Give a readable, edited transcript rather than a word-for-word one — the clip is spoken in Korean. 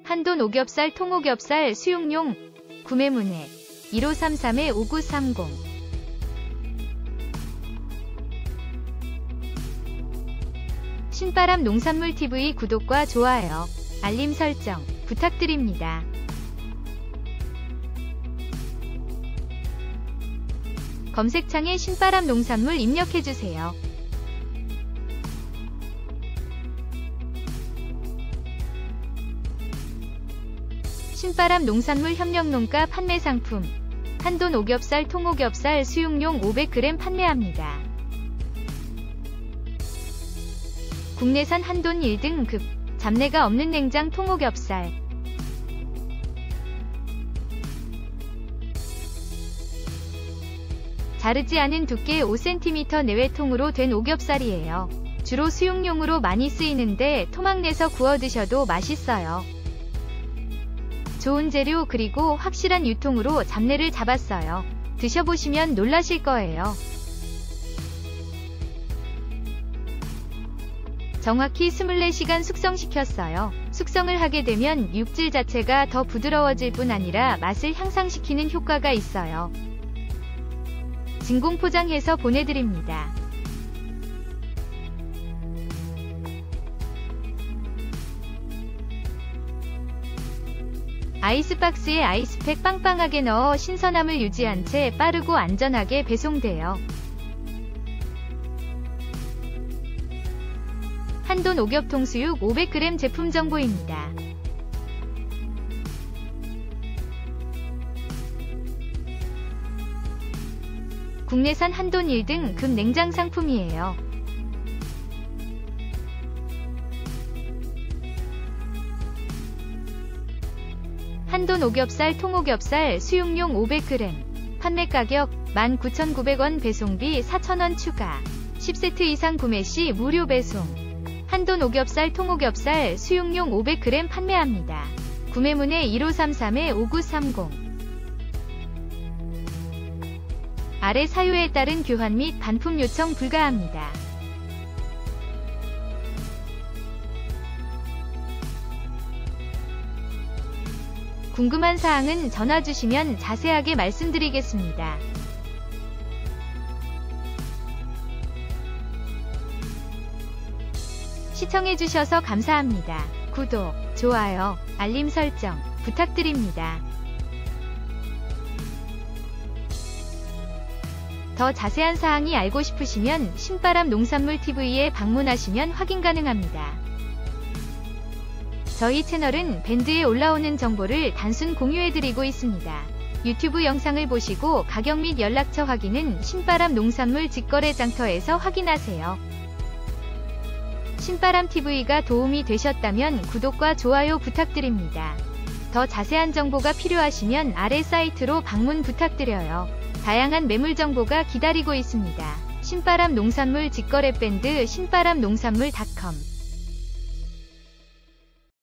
한돈 오겹살 통오겹살 수육용 구매 문의 1533-5930 신바람 농산물TV 구독과 좋아요, 알림 설정 부탁드립니다. 검색창에 신바람 농산물 입력해주세요. 신바람 농산물 협력농가 판매 상품 한돈 오겹살 통오겹살 수육용 500g 판매합니다. 국내산 한돈 1등급 잡내가 없는 냉장 통오겹살 자르지 않은 두께 5cm 내외 통으로 된 오겹살이에요. 주로 수육용으로 많이 쓰이는데 토막 내서 구워 드셔도 맛있어요. 좋은 재료 그리고 확실한 유통으로 잡내를 잡았어요. 드셔보시면 놀라실 거예요. 정확히 24시간 숙성시켰어요. 숙성을 하게 되면 육질 자체가 더 부드러워질 뿐 아니라 맛을 향상시키는 효과가 있어요. 진공 포장해서 보내드립니다. 아이스박스에 아이스팩 빵빵하게 넣어 신선함을 유지한 채 빠르고 안전하게 배송돼요. 한돈 오겹통수육 500g 제품 정보입니다. 국내산 한돈 1등급 냉장 상품이에요. 한돈 오겹살 통오겹살 수육용 500g 판매가격 19,900원 배송비 4,000원 추가 10세트 이상 구매 시 무료 배송 한돈 오겹살 통오겹살 수육용 500g 판매합니다. 구매문의 1533-5930 아래 사유에 따른 교환 및 반품 요청 불가합니다. 궁금한 사항은 전화 주시면 자세하게 말씀드리겠습니다. 시청해주셔서 감사합니다. 구독, 좋아요, 알림 설정 부탁드립니다. 더 자세한 사항이 알고 싶으시면 신바람 농산물TV에 방문하시면 확인 가능합니다. 저희 채널은 밴드에 올라오는 정보를 단순 공유해드리고 있습니다. 유튜브 영상을 보시고 가격 및 연락처 확인은 신바람 농산물 직거래 장터에서 확인하세요. 신바람TV가 도움이 되셨다면 구독과 좋아요 부탁드립니다. 더 자세한 정보가 필요하시면 아래 사이트로 방문 부탁드려요. 다양한 매물 정보가 기다리고 있습니다. 신바람 농산물 직거래 밴드 신바람농산물.com